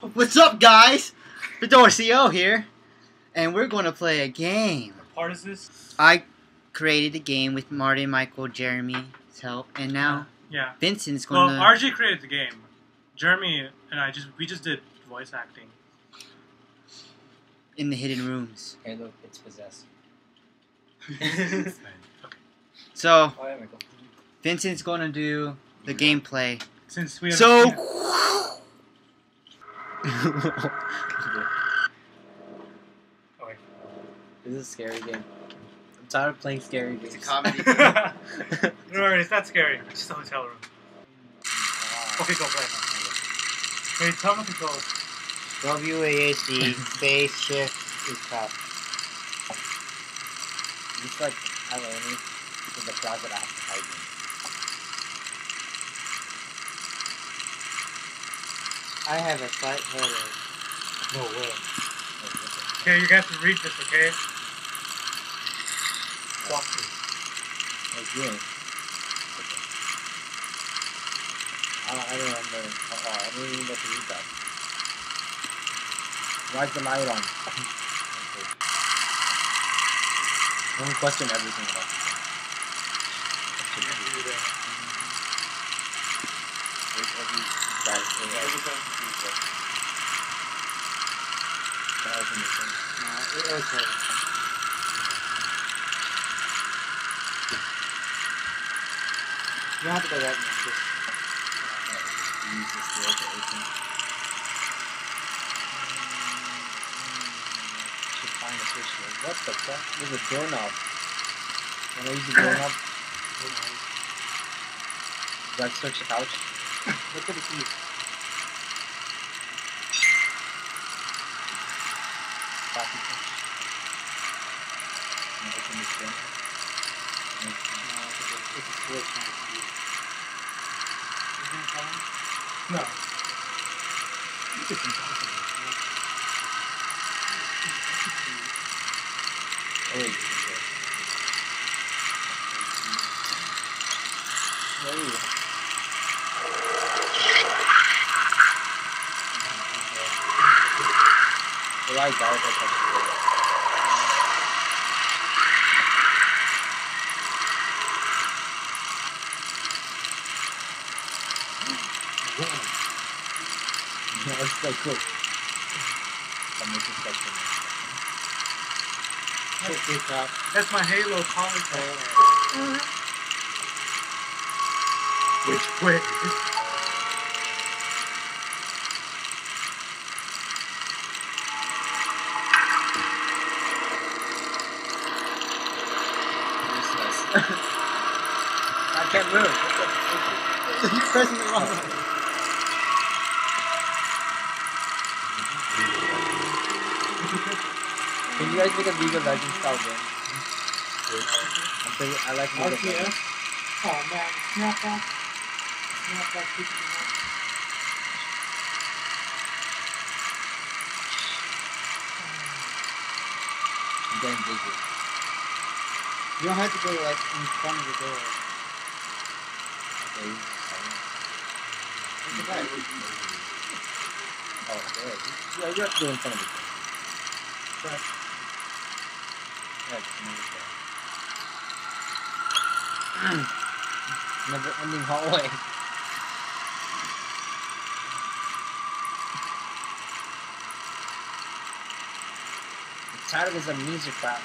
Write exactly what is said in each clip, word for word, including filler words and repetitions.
What's up, guys? Fedora C O here, and we're going to play a game. What part is this? I created a game with Martin, Michael, Jeremy's help, and now yeah. Vincent's Well, going to... R J created the game. Jeremy and I just we just did voice acting. in the hidden rooms. Hey, look, it's possessed. Okay. So, Oh, yeah, Michael. Vincent's going to do the gameplay. Since we have So... Oh, wait. This is a scary game. I'm tired of playing scary games. It's a comedy. Don't worry, it's not scary. It's just a hotel room. Okay, go play. Wait, tell me to go. W A S D, space shift is top. It's like Alani in the closet I have to hide in. I have a slight headache. No way. Okay, you guys have to read this, okay? Walk me. Like you. Okay. I don't, I don't remember. Oh, oh, I didn't even get to read that. Why's the light on? Okay. Don't question everything about this game. Question everything. Where's every guy? Every time you do that. Can I open this thing? Uh, it was heavy. You don't have to go that much. Just... Use this door to open. Should find a switch here. What the fuck? There's a doorknob. When I use the doorknob, do I switch the couch? Look at the keys. Coffee couch. Can I open this door? No, it's a, it's a switch, not a key. Isn't it fun? No. It's impossible. Oh wait, okay. Oh. The light died, I touched the door. No, it's so cool. I'm making stuff for me. Check this out. That's my Halo collar card. Which way? I can't move. What the- You're pressing the wrong button. Can you guys make a League of Legends style game? I'm thinking, I like League of Legends. Oh man, snap back. Snap back. I'm getting dizzy. You don't have to go like in front of the door. Okay, silent. Look at that. Oh, there. Yeah, you have to go in front of the door. But Yeah, it's another door. Never ending hallway. I'm tired of this amnesia crap.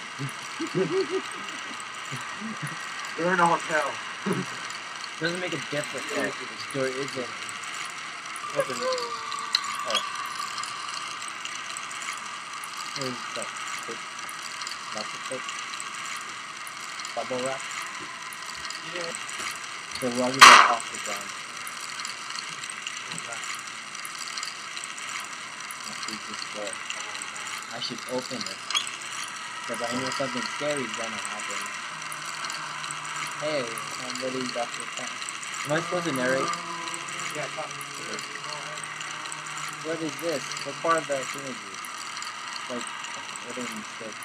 we're in a hotel. Doesn't make a difference. Oh, this door isn't. Open. Oh. Here's the tape. Lots of tape. Bubble wrap. Yeah. The rug is like off the ground. Let's use this door. I should open it. Because I know something scary is gonna happen. Hey, somebody got your pen. Am I supposed to narrate? Yeah, come. What is this? What part of the thing is this? Like, what are these sticks?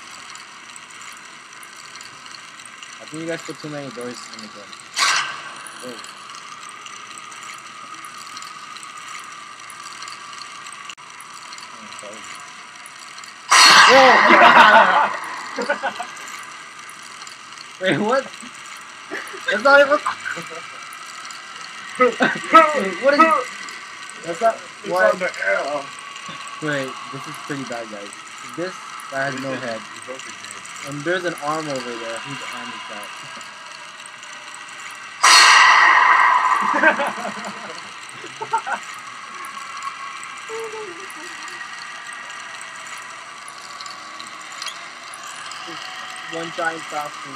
I think you guys put too many doors in the game. Whoa. Wait, what? That's not even. What is? That's not. It's What? on the air. Wait, this is pretty bad, guys. This guy has no head. And there's an arm over there. Whose arm is that? One giant falcon.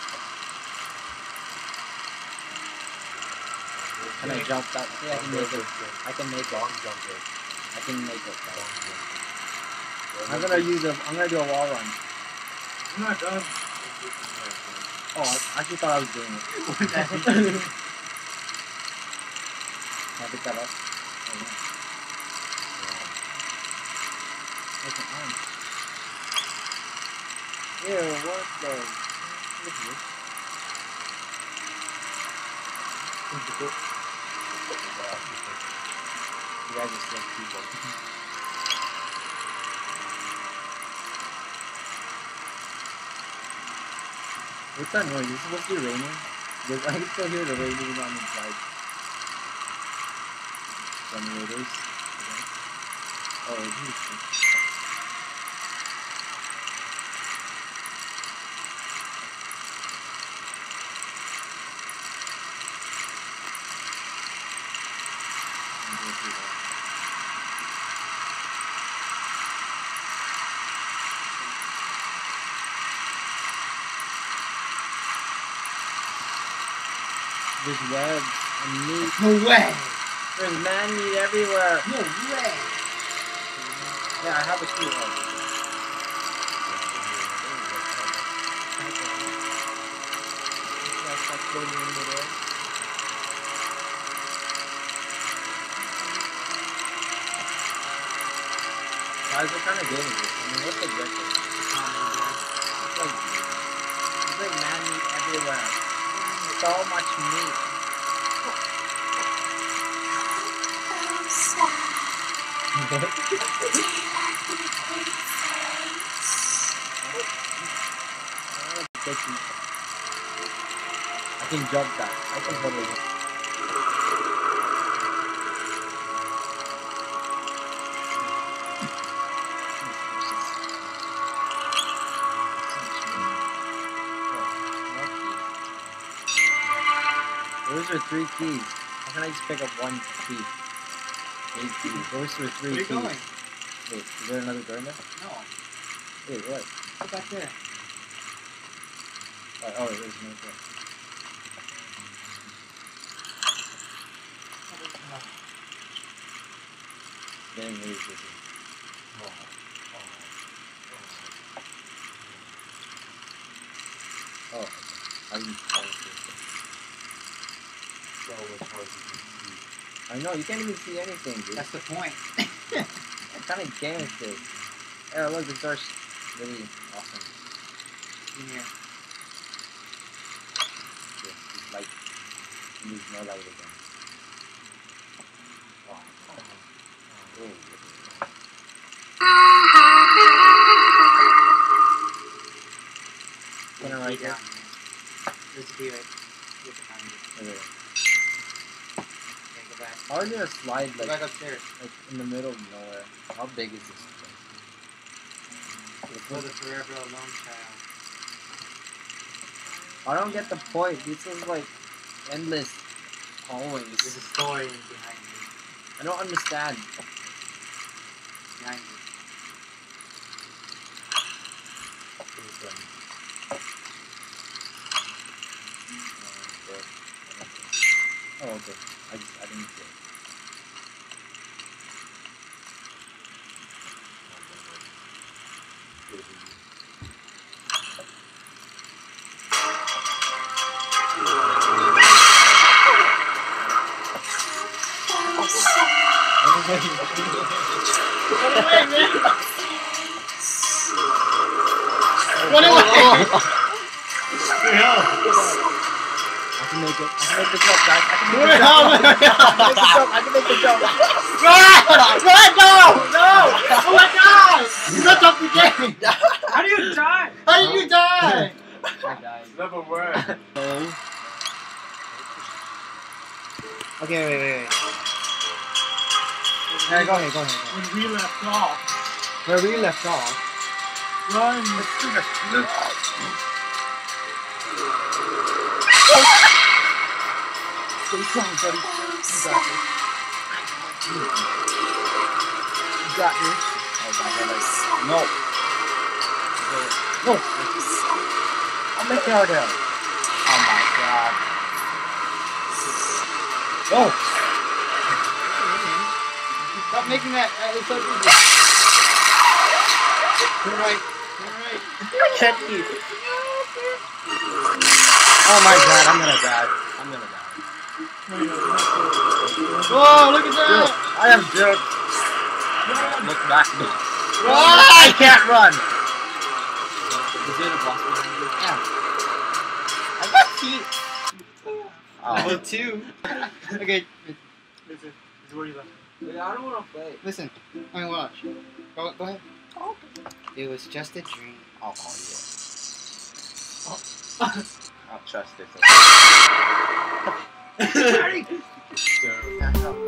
Can I jump that? Yeah, I can make it. I can make it. I can make it. I'm gonna use a. I'm gonna do a wall run. I'm not done. Oh, I actually thought I was doing it. Can I pick that up? Oh, no. That's an arm. Ew, what the? What is this? You guys are sick people. What's that noise? Is it supposed to be raining? Because I can still hear the rain even on the inside. Generators. Oh, it's beautiful. There's webs and meat. No way! There's man meat everywhere. No way! Yeah, I have a key. Oh. That's like floating in the air. Guys, what kind of game is this? I mean, what's the objective? It's like, it's like man meat everywhere. So much meat. I can jump that. I can totally jump. Those are three keys. How can I just pick up one key? Eight keys. Those are three Where are you keys. going? Wait, is there another door in there? No. Wait, what? Go back there. Oh, oh there's no door. Getting really busy. Oh, okay. I didn't fall asleep. I know, you can't even see anything, dude. That's the point. What kind of game is this? Yeah, look, this door's really awesome. In here. Yeah, it's light. It needs no light again. Wow. Oh. Can I write down, that? man. There's a key right. You have to find it. Okay. Okay, go back. How is there a slide Go like, back upstairs. like in the middle of nowhere? How big is this place? For the forever alone child. I don't get the point. This is like endless There's hallways. a story behind you. I don't understand. Behind you. Oh, okay. I just I didn't see it. Run away! Yeah. I can make it. I can make the jump, guys. I can make the Wait, jump. how- I can make the jump. I can make the jump. Run! Run! No! No! Oh my God! shut up the game! How do you die? How did you die? I died. Never word. Oh. Okay, wait, wait, wait. Alright, go ahead, go ahead. When we left off, Where we left off. run. Stay strong, buddy. You got this. You got this. Oh my goodness. No. No. I'll make you out there. Oh my god. Go. Stop making that. Uh, it's so easy. Turn right. Turn right. I can't eat. Oh my god, I'm gonna die. I'm gonna die. Whoa, look at that. I am jerk. Look back. Ah, I can't run. Is there a boss behind you? Yeah. I got feet. Level Oh. two. Okay, This is, this is where you left. Wait, I don't want to play. listen. I mean, watch. Go, go ahead. It was just a dream. Oh, yeah. I'll trust this. Sorry. Yeah, no.